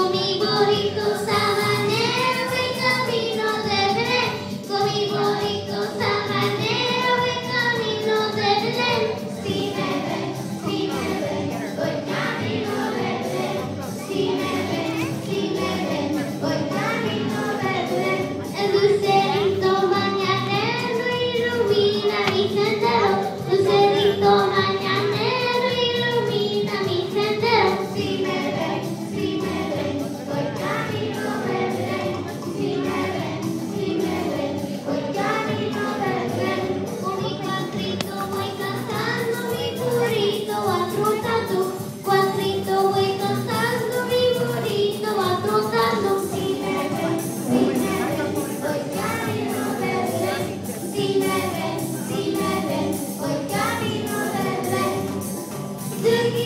mi burrito sabanero voy camino de Belén. Con mi burrito sabanero voy camino de Belén. Si me ven, voy camino de Belén. Si me ven, voy camino de Belén. El lucerito mañanero ilumina mi sendero. Lucerito mañanero ilumina mi sendero. Si me ven, voy camino de Belén. Si me ven, voy camino de Belén. Con mi cuatrito voy cantando, mi burrito va trotando. Cuatrito voy cantando, mi burrito va trotando. Si me ven, voy camino de Belén. Si me ven, voy camino de Belén. Tuki,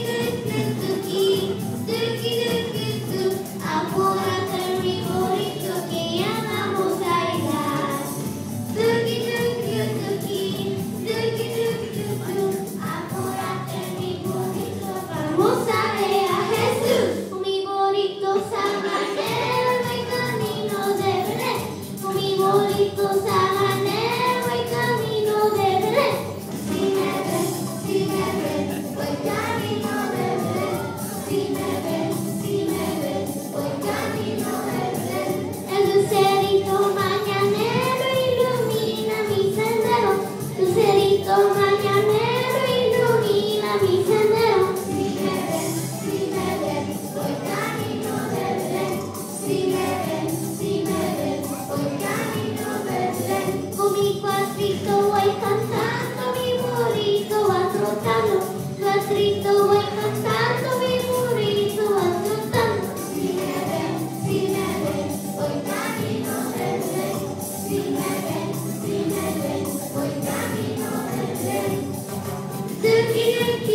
apúrate mi burrito que ya vamos a llegar. Tuki, apúrate mi burrito, vamos a ver a Jesús. Con mi burrito sabanero voy camino de Belén. Con mi burrito sabanero voy camino de Belén. Si me ven, voy camino de Belén. Si me ven, voy camino de Belén. El lucerito mañanero ilumina mi sendero. Lucerito mañanero ilumina mi sendero. Si me ven, voy camino de Belén. Si me ven, voy camino de Belén. Con mi cuatrito voy cantando, mi burrito va trotando. Cuatrito voy cantando, mi burrito va trotando. Si me ven, voy camino de Belén. Si me ven, voy camino de Belén. Tuki,